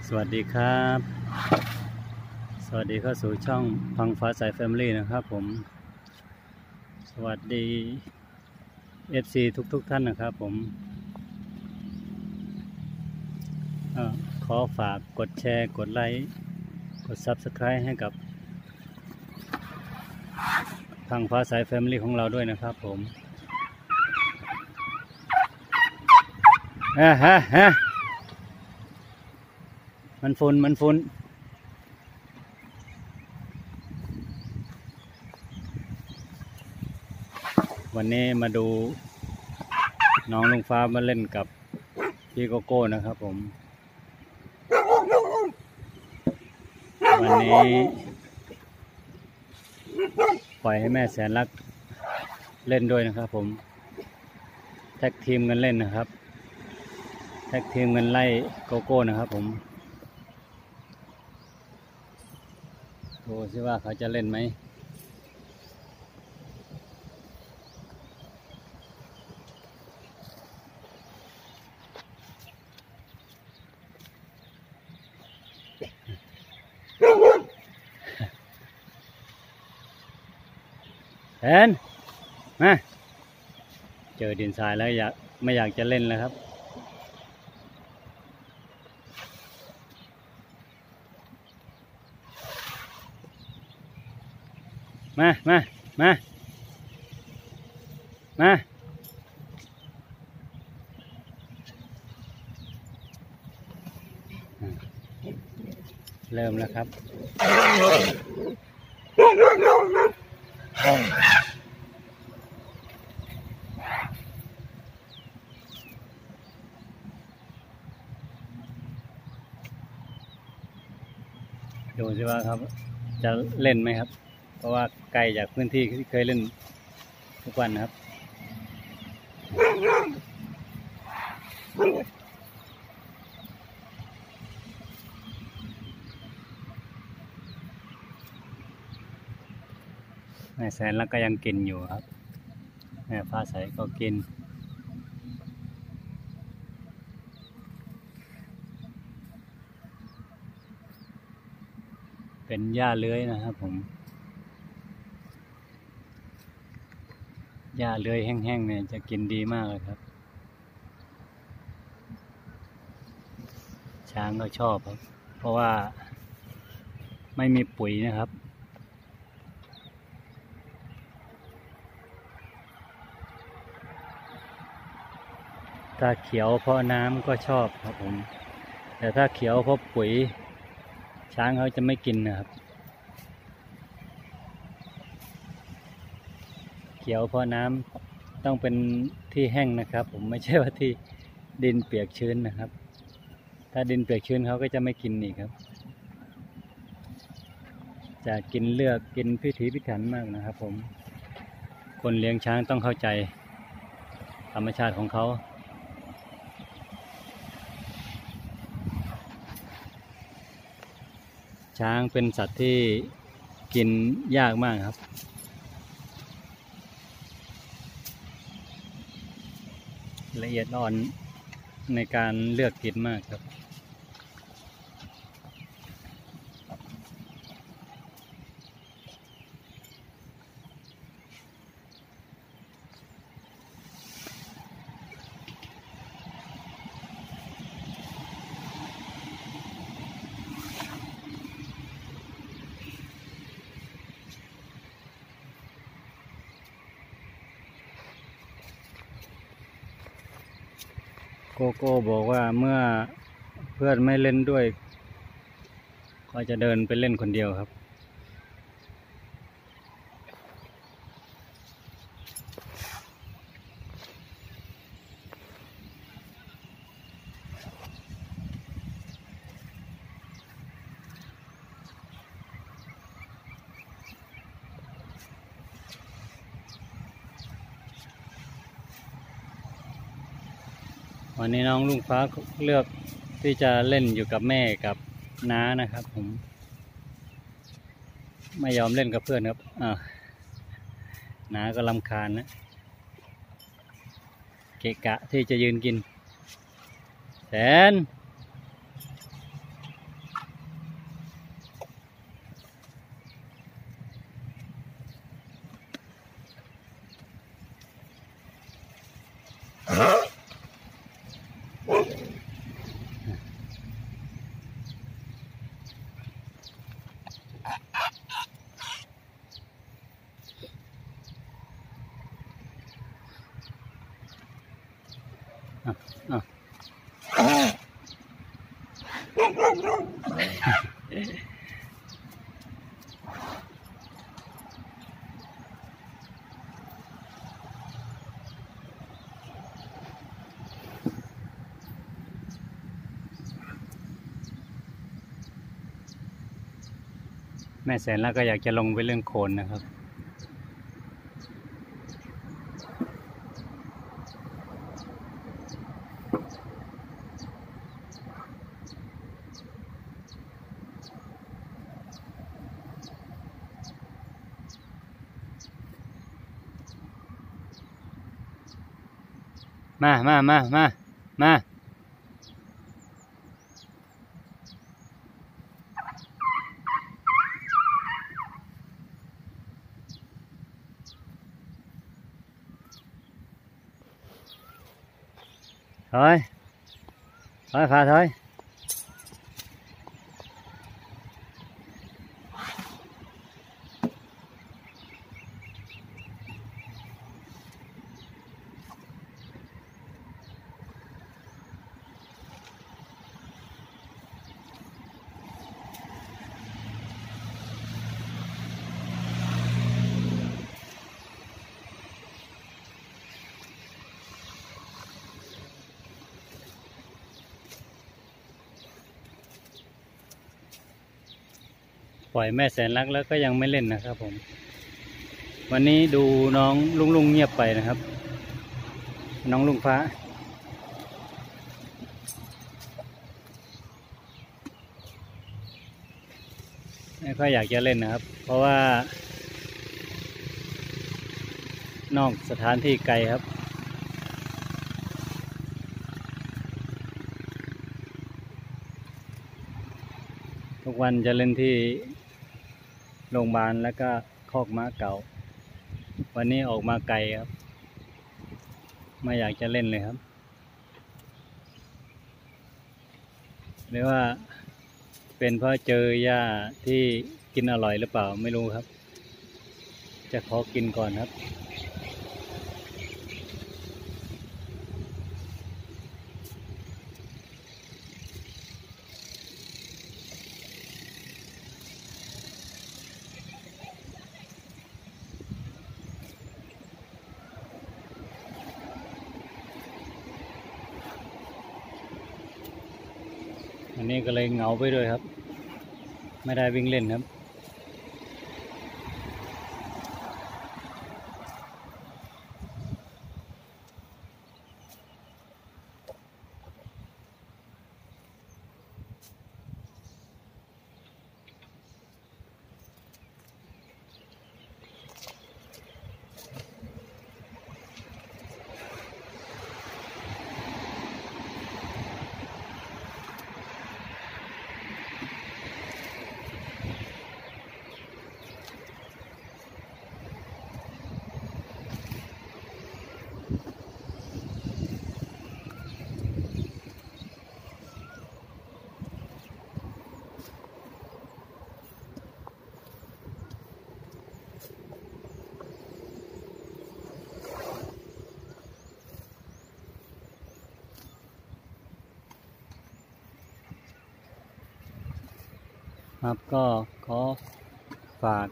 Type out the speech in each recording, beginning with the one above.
สวัสดีครับสวัสดีเข้าสู่ช่องพังฟ้าสายแฟมิลี่นะครับผมสวัสดี FC ทุกท่านนะครับผมขอฝากกดแชร์กดไลค์กด Subscribe ให้กับพังฟ้าสายแฟมิลี่ของเราด้วยนะครับผมมันฝุ่นวันนี้มาดูน้องลุงฟ้ามาเล่นกับพี่โกโก้นะครับผมวันนี้ปล่อยให้แม่แสนรักเล่นด้วยนะครับผมแท็กทีมกันเล่นนะครับแท็กทีมกันไล่โกโก้นะครับผมดูสิว่าเขาจะเล่นไหมแอนมาเจอดินทรายแล้วไม่อยากจะเล่นแล้วครับมาเริ่มแล้วครับดูสิว่าครับจะเล่นไหมครับเพราะว่าไกลจากพื้นที่ที่เคยเล่นทุกวันนะครับแม่แสนแล้วก็ยังกินอยู่ครับแม่ฟ้าใสก็กินเป็นหญ้าเลื้อยนะครับผมหญ้าเลื้อยแห้งๆเนี่ยจะกินดีมากเลยครับช้างก็ชอบครับเพราะว่าไม่มีปุ๋ยนะครับถ้าเขียวเพราะน้ำก็ชอบครับผมแต่ถ้าเขียวเพราะปุ๋ยช้างเขาจะไม่กินนะครับเขียวเพราะน้ำต้องเป็นที่แห้งนะครับผมไม่ใช่ว่าที่ดินเปียกชื้นนะครับถ้าดินเปียกชื้นเขาก็จะไม่กินอีกครับจะกินเลือกกินพิถีพิถันมากนะครับผมคนเลี้ยงช้างต้องเข้าใจธรรมชาติของเขาช้างเป็นสัตว์ที่กินยากมากครับละเอียดอ่อนในการเลือกกินมากครับโกโก้บอกว่าเมื่อเพื่อนไม่เล่นด้วยก็จะเดินไปเล่นคนเดียวครับวันนี้น้องลุงฟ้าเลือกที่จะเล่นอยู่กับแม่กับน้านะครับผมไม่ยอมเล่นกับเพื่อนครับน้าก็รำคาญนะเกะกะที่จะยืนกินแสนแม่แสนแล้วก็อยากจะลงไปเรื่องโคลนนะครับมาถอยขาถอยปล่อยแม่แสนรักแล้วก็ยังไม่เล่นนะครับผมวันนี้ดูน้องลุงเงียบไปนะครับน้องลุงฟ้าไม่ค่อยอยากจะเล่นนะครับเพราะว่านอกสถานที่ไกลครับทุกวันจะเล่นที่โรงพยาบาลแล้วก็คอกม้าเก่าวันนี้ออกมาไกลครับไม่อยากจะเล่นเลยครับหรือว่าเป็นเพราะเจอหญ้าที่กินอร่อยหรือเปล่าไม่รู้ครับจะขอกินก่อนครับอันนี้ก็เลยเหงาไปด้วยครับไม่ได้วิ่งเล่นครับครับก็ขอฝาก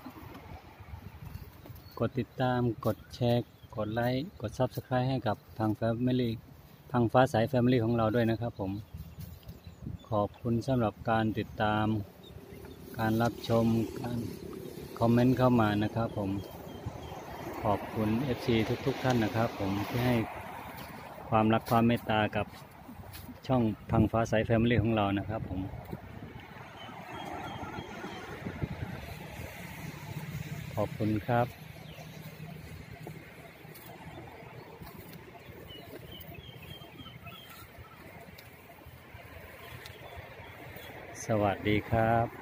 กดติดตามกดแชร์กดไลค์กด Subscribe ให้กับทาง Family ทางฟ้าสาย Family ของเราด้วยนะครับผมขอบคุณสำหรับการติดตามการรับชมการคอมเมนต์เข้ามานะครับผมขอบคุณ FC ทุกท่านนะครับผมที่ให้ความรักความเมตตากับช่องทางฟ้าสาย Family ของเรานะครับผมขอบคุณครับสวัสดีครับ